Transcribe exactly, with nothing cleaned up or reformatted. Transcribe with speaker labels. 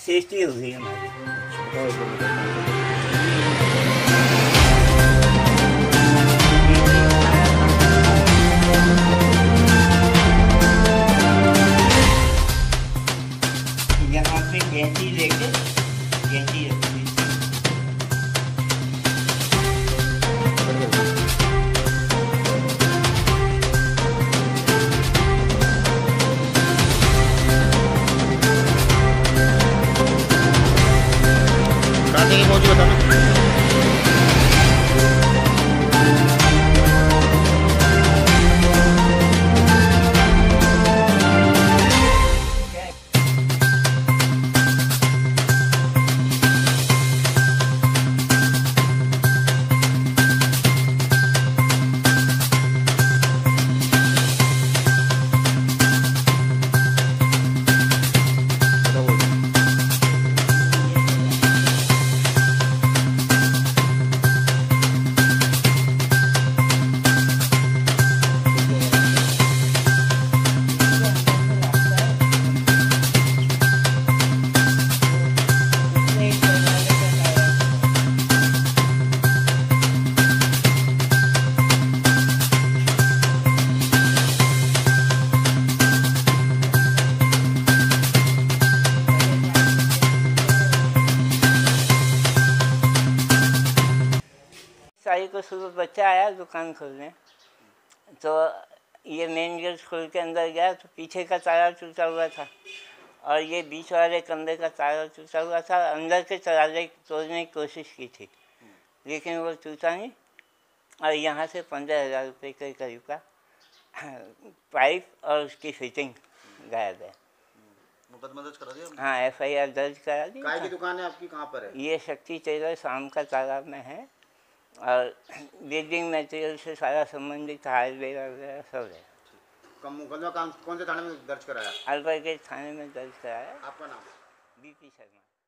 Speaker 1: Safety हो गई हमारी। यहाँ पे गेंदी लेके गेंदी रखी साई को सुबह बच्चा आया दुकान खोलने, तो ये मेन गेट खोल के अंदर गया तो पीछे का ताला टूटा हुआ था और ये बीच वाले कमरे का ताला टूटा हुआ था। अंदर के ताले तोड़ने की कोशिश की थी लेकिन वो टूटा नहीं और यहाँ से पंद्रह हज़ार रुपये के करीब का पाइप और उसकी फिटिंग गायब है।
Speaker 2: मुकदमा दर्ज करा दिया?
Speaker 1: हाँ, एफ आई आर दर्ज करा दी।
Speaker 2: काय की दुकान है आपकी, कहाँ पर है? ये
Speaker 1: शक्ति टेलर शाम का तालाब में है और बिल्डिंग मटेरियल से सारा संबंधित हार्डवेयर वगैरह सब है।
Speaker 2: कम मुकदमा कौन से थाने में दर्ज कराया?
Speaker 1: अल्बर्ट गेट थाने में दर्ज कराया।
Speaker 2: आपका नाम?
Speaker 1: B P Sharma.